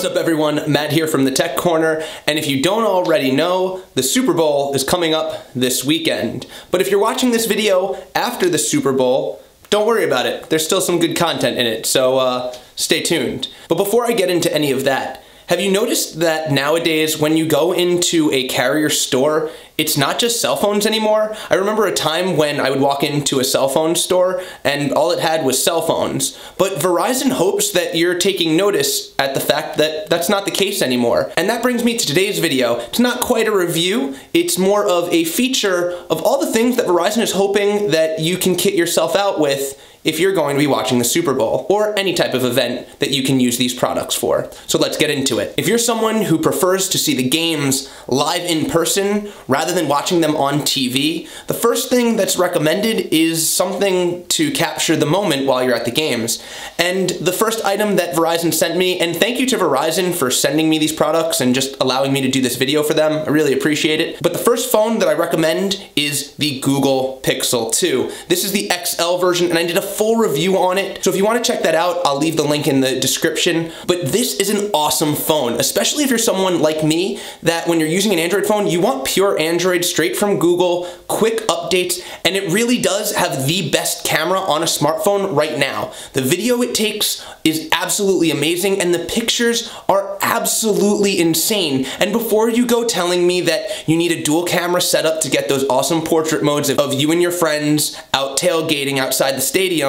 What's up everyone, Matt here from the Tech Corner, and if you don't already know, the Super Bowl is coming up this weekend. But if you're watching this video after the Super Bowl, don't worry about it. There's still some good content in it, so stay tuned. But before I get into any of that, have you noticed that nowadays when you go into a carrier store, it's not just cell phones anymore? I remember a time when I would walk into a cell phone store and all it had was cell phones. But Verizon hopes that you're taking notice at the fact that that's not the case anymore. And that brings me to today's video. It's not quite a review, it's more of a feature of all the things that Verizon is hoping that you can kit yourself out with if you're going to be watching the Super Bowl, or any type of event that you can use these products for. So let's get into it. If you're someone who prefers to see the games live in person rather than watching them on TV, the first thing that's recommended is something to capture the moment while you're at the games. And the first item that Verizon sent me, and thank you to Verizon for sending me these products and just allowing me to do this video for them, I really appreciate it. But the first phone that I recommend is the Google Pixel 2. This is the XL version, and I did a full review on it, so if you want to check that out, I'll leave the link in the description. But this is an awesome phone, especially if you're someone like me that when you're using an Android phone, you want pure Android straight from Google, quick updates, and it really does have the best camera on a smartphone right now. The video it takes is absolutely amazing, and the pictures are absolutely insane. And before you go telling me that you need a dual camera setup to get those awesome portrait modes of you and your friends out tailgating outside the stadium,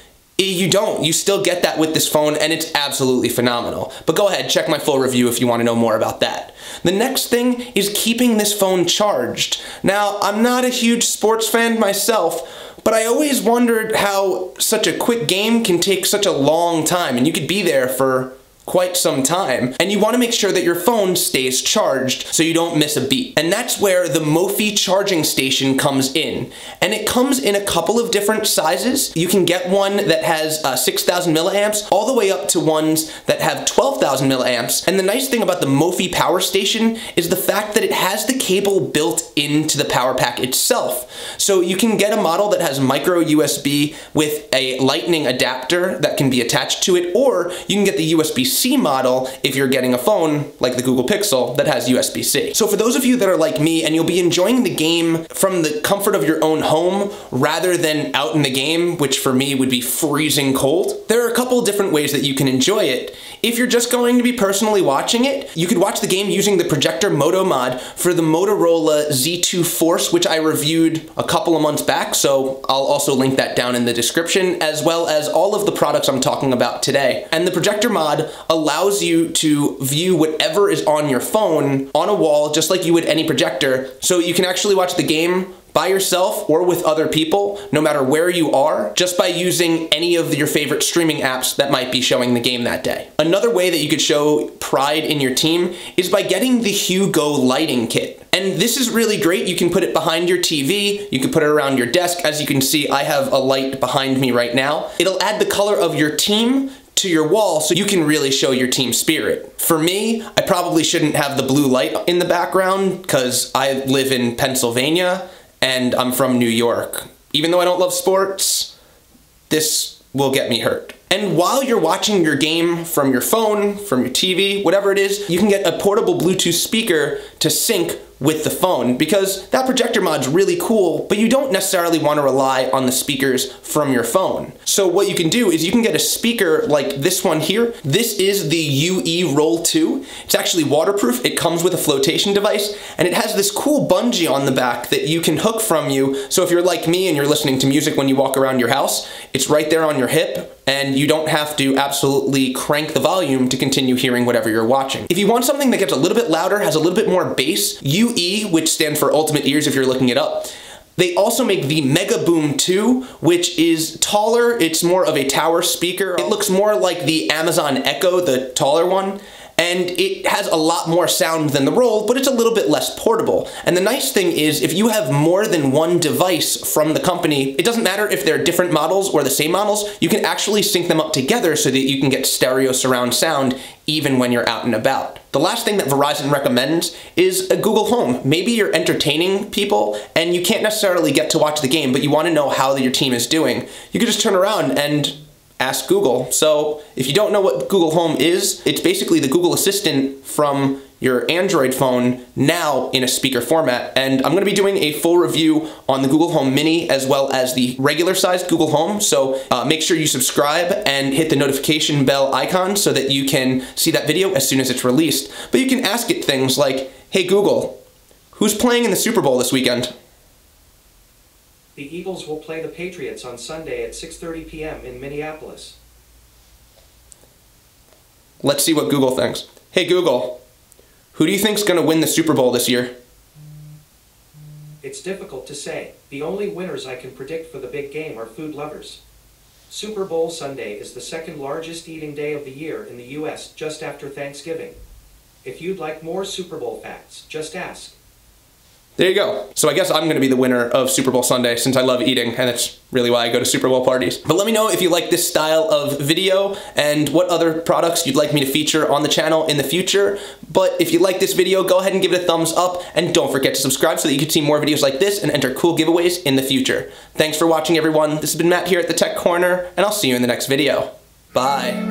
you don't. You still get that with this phone, and it's absolutely phenomenal. But go ahead, check my full review if you want to know more about that. The next thing is keeping this phone charged. Now, I'm not a huge sports fan myself, but I always wondered how such a quick game can take such a long time, and you could be there for quite some time, and you want to make sure that your phone stays charged so you don't miss a beat. And that's where the Mophie charging station comes in. And it comes in a couple of different sizes. You can get one that has 6,000 milliamps all the way up to ones that have 12,000 milliamps. And the nice thing about the Mophie power station is the fact that it has the cable built into the power pack itself. So you can get a model that has micro USB with a lightning adapter that can be attached to it, or you can get the USB-C model if you're getting a phone like the Google Pixel that has USB-C. So for those of you that are like me and you'll be enjoying the game from the comfort of your own home rather than out in the game, which for me would be freezing cold, there are a couple different ways that you can enjoy it. If you're just going to be personally watching it, you could watch the game using the Projector Moto mod for the Motorola Z2 Force, which I reviewed a couple of months back, so I'll also link that down in the description, as well as all of the products I'm talking about today. And the Projector mod allows you to view whatever is on your phone on a wall, just like you would any projector, so you can actually watch the game by yourself or with other people, no matter where you are, just by using any of your favorite streaming apps that might be showing the game that day. Another way that you could show pride in your team is by getting the Hugo lighting kit. And this is really great. You can put it behind your TV, you can put it around your desk. As you can see, I have a light behind me right now. It'll add the color of your team to your wall so you can really show your team spirit. For me, I probably shouldn't have the blue light in the background because I live in Pennsylvania and I'm from New York. Even though I don't love sports, this will get me hurt. And while you're watching your game from your phone, from your TV, whatever it is, you can get a portable Bluetooth speaker to sync with the phone, because that projector mod's really cool, but you don't necessarily want to rely on the speakers from your phone. So what you can do is you can get a speaker like this one here. This is the UE Roll 2. It's actually waterproof. It comes with a flotation device, and it has this cool bungee on the back that you can hook from you. So if you're like me and you're listening to music when you walk around your house, it's right there on your hip, and you don't have to absolutely crank the volume to continue hearing whatever you're watching. If you want something that gets a little bit louder, has a little bit more bass, UE, which stands for Ultimate Ears if you're looking it up, they also make the Mega Boom 2, which is taller. It's more of a tower speaker. It looks more like the Amazon Echo, the taller one. And it has a lot more sound than the Roll, but it's a little bit less portable. And the nice thing is, if you have more than one device from the company, it doesn't matter if they're different models or the same models, you can actually sync them up together so that you can get stereo surround sound even when you're out and about. The last thing that Verizon recommends is a Google Home. Maybe you're entertaining people and you can't necessarily get to watch the game, but you want to know how your team is doing. You can just turn around and Ask Google. So if you don't know what Google Home is, it's basically the Google Assistant from your Android phone now in a speaker format. And I'm going to be doing a full review on the Google Home Mini as well as the regular sized Google Home. So make sure you subscribe and hit the notification bell icon so that you can see that video as soon as it's released. But you can ask it things like, hey Google, who's playing in the Super Bowl this weekend? The Eagles will play the Patriots on Sunday at 6:30 p.m. in Minneapolis. Let's see what Google thinks. Hey Google, who do you think's going to win the Super Bowl this year? It's difficult to say. The only winners I can predict for the big game are food lovers. Super Bowl Sunday is the second largest eating day of the year in the U.S. just after Thanksgiving. If you'd like more Super Bowl facts, just ask. There you go. So I guess I'm going to be the winner of Super Bowl Sunday since I love eating, and that's really why I go to Super Bowl parties. But let me know if you like this style of video and what other products you'd like me to feature on the channel in the future. But if you like this video, go ahead and give it a thumbs up, and don't forget to subscribe so that you can see more videos like this and enter cool giveaways in the future. Thanks for watching, everyone. This has been Matt here at the Tech Corner, and I'll see you in the next video. Bye.